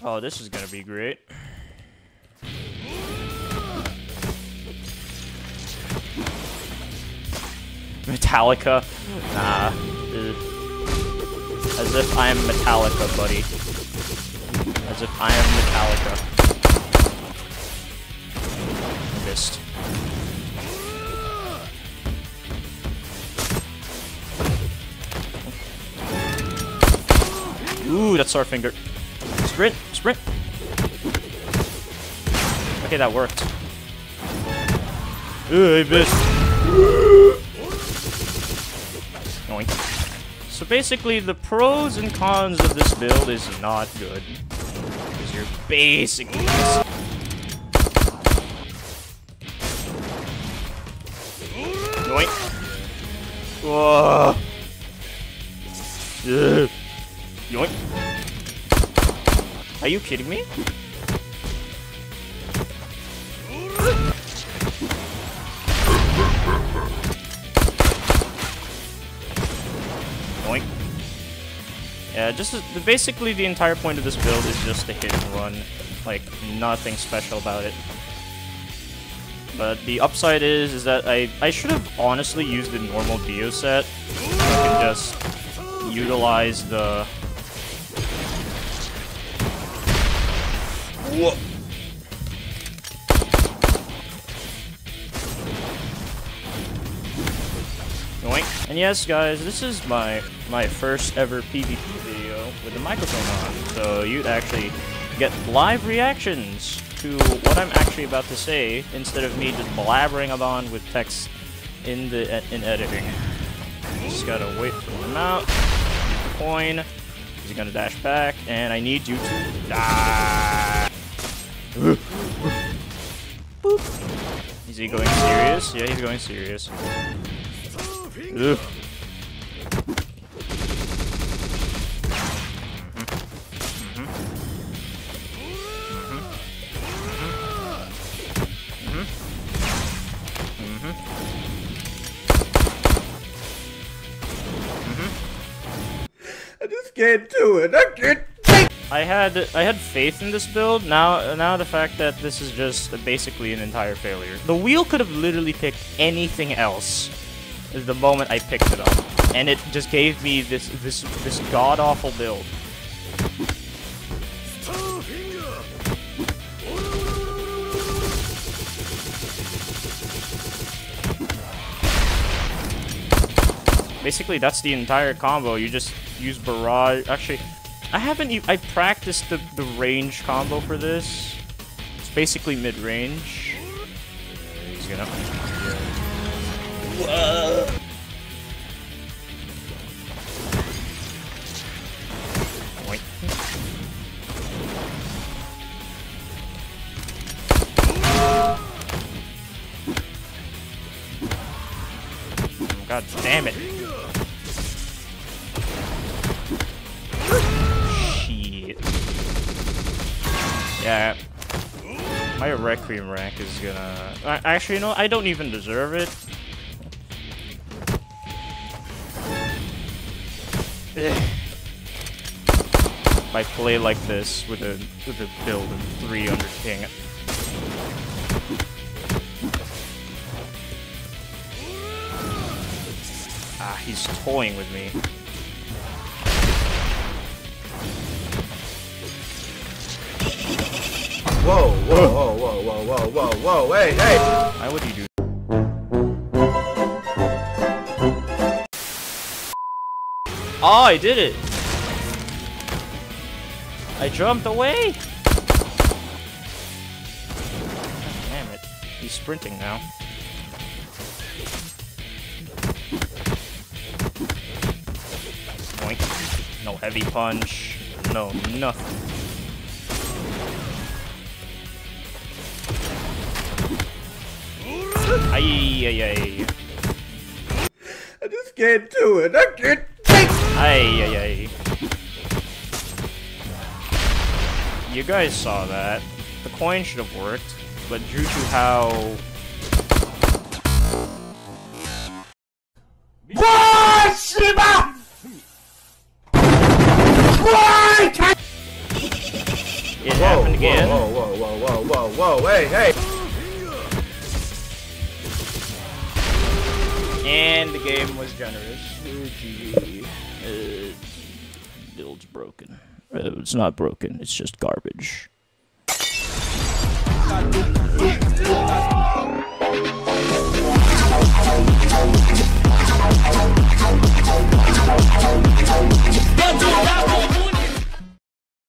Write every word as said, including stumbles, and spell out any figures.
Oh, this is gonna be great. Metallica? Nah. Ugh. As if I am Metallica, buddy. As if I am Metallica. Missed. Ooh, that's our finger. Sprint! Sprint! Okay, that worked. Ooh, I missed. Oink. So basically, the pros and cons of this build is not good. Because you're basically just... Yoink. Whoa. Ugh. Yoink. Are you kidding me? Yoink. Yeah, just basically the entire point of this build is just a hit and run. Like, nothing special about it. But the upside is, is that I, I should have honestly used the normal Dio set. So I can just utilize the... Whoa. Yoink. And yes, guys, this is my my first ever PvP video with the microphone on, so you'd actually get live reactions to what I'm actually about to say instead of me just blabbering about with text in the in editing. Just gotta wait for him out. Use the coin. He's gonna dash back, and I need you to die. Boop. Is he going serious? Yeah, he's going serious. Ugh. I just can't do it. I can't. I had I had faith in this build. Now now the fact that this is just basically an entire failure. The wheel could have literally picked anything else the moment I picked it up, and it just gave me this this this god awful build. Basically, that's the entire combo. You just use barrage. Actually, I haven't. E I practiced the the range combo for this. It's basically mid range. He's gonna. Whoa. Wait. God damn it. Shit. Yeah. My Requiem rank is gonna... Actually, you know, I don't even deserve it. If I play like this with a with a build of three under king. Ah, he's toying with me. Whoa, whoa, whoa, whoa, whoa, whoa, whoa, whoa, hey, hey! Why would you do? Oh, I did it! I jumped away! God damn it. He's sprinting now. Boink. No heavy punch. No, nothing. Ay, ay, ay. I just can't do it. I can't. Ay, ay, ay. You guys saw that. The coin should have worked, but due to how... Why, Shiba? Why? it whoa, happened again. Whoa, whoa, whoa, whoa, whoa, whoa, whoa, hey, hey! And the game was generous. Oh, G G. Uh, build's broken. Uh, it's not broken, it's just garbage.